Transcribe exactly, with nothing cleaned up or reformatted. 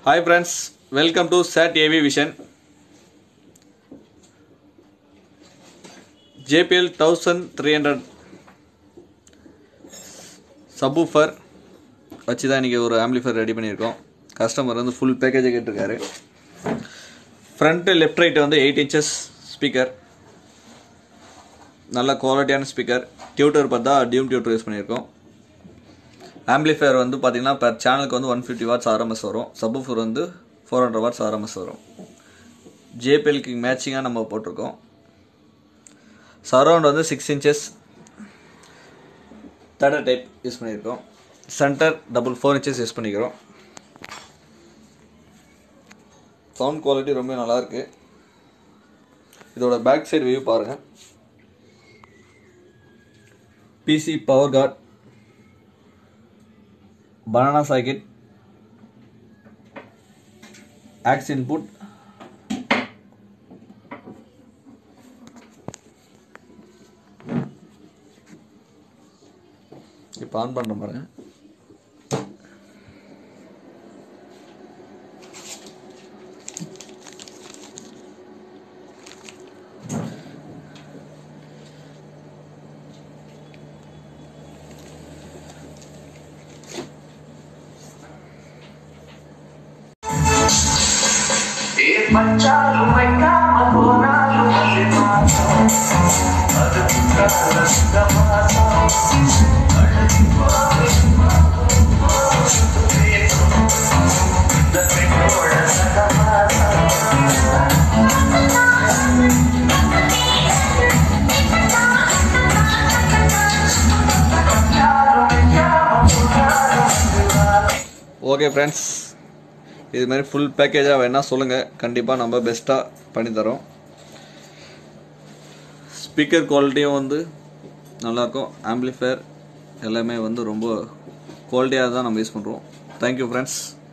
Hi friends, welcome to S A T A V Vision. J B L thirteen hundred subwoofer வச்சு தான் இன்னைக்கு ஒரு amplifier ready பண்ணியிருக்கோம். Customer வந்து full package கேட்டிருக்காரு. ஃப்ரண்ட் லெஃப்ட் ரைட் வந்து எயிட் இன்ச்சஸ் ஸ்பீக்கர், நல்ல குவாலிட்டியான ஸ்பீக்கர். டியூட்டர் பார்த்தா டியூம் டியூட்டர் யூஸ் பண்ணியிருக்கோம். ஆம்பிளிஃபையர் வந்து பார்த்தீங்கன்னா பெர் சேனலுக்கு வந்து ஒன் ஃபிஃப்டி வாட்ஸ் ஆர்எம்எஸ் வரும். சப்வூஃபர் வந்து ஃபோர் ஹண்ட்ரட் வாட்ஸ் ஆர்எம்எஸ் வரும். ஜேபிஎல்க்கு மேட்சிங்காக நம்ம போட்டிருக்கோம். சரௌண்ட் வந்து six inches third type use பண்ணியிருக்கோம். Centre double four inches use பண்ணிக்கிறோம். சவுண்ட் குவாலிட்டி ரொம்ப நல்லாயிருக்கு. இதோட பேக் சைடு வியூ பாருங்கள். PC power cord, banana socket, aux input, இப்போ ஆன் பண்ணுற பாருங்க. ஓகே ஃப்ரெண்ட்ஸ், இது மாதிரி ஃபுல் பேக்கேஜாக வேணால் சொல்லுங்கள், கண்டிப்பாக நம்ம பெஸ்ட்டாக பண்ணித்தரோம். ஸ்பீக்கர் குவாலிட்டியும் வந்து நல்லாயிருக்கும். ஆம்பிளிஃபையர் எல்லாமே வந்து ரொம்ப குவாலிட்டியாக தான் நம்ம யூஸ் பண்ணுறோம். Thank you friends.